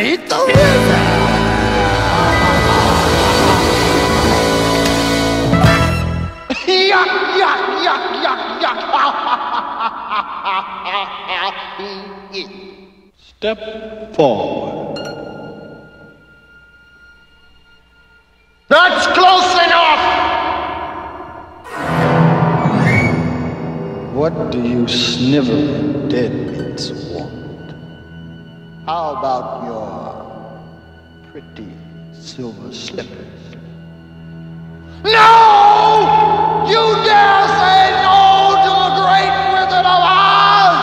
meet the wizard. Yuck, yuck, yuck, yuck, yuck. Step forward. That's close enough! What do you snivel dead meats want? How about your pretty silver slippers? No! You dare say no to the great Wizard of Oz!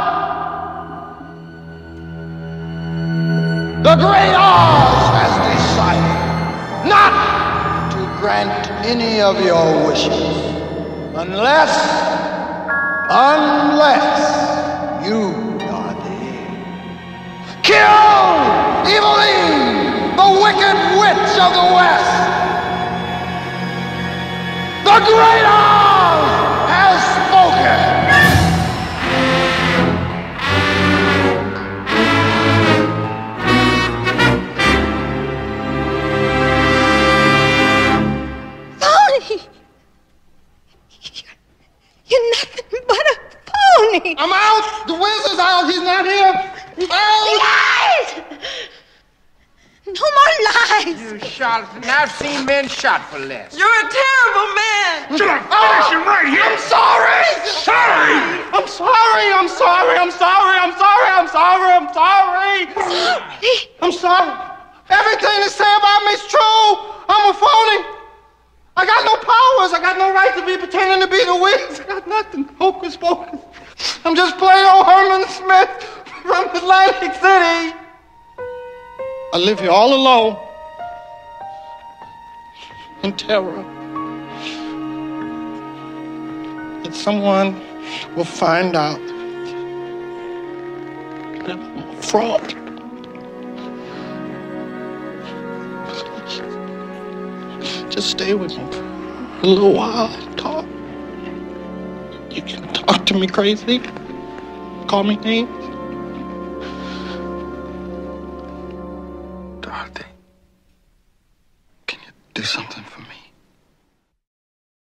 The great Oz has decided not to grant any of your wishes unless you are there. Kill Eveline, the wicked witch of the West! The great Oz has spoken! Phony! You're nothing but a phony! I'm out! The wizard's out! He's not here! Out! Lies! No more lies! You charlatan. I've seen men shot for less. You're a terrible man! Finish him right here! I'm sorry! Sorry! I'm sorry! I'm sorry! I'm sorry! I'm sorry! I'm sorry! I'm sorry! Sorry? I'm sorry! Everything they say about me is true! I'm a phony! I got no powers! I got no right to be pretending to be the wizard! I got nothing! Hocus pocus! I'm just plain old Herman Smith from Atlantic City! I live here all alone in terror that someone will find out that I'm a fraud. Just stay with me for a little while and talk. You can talk to me crazy, call me names.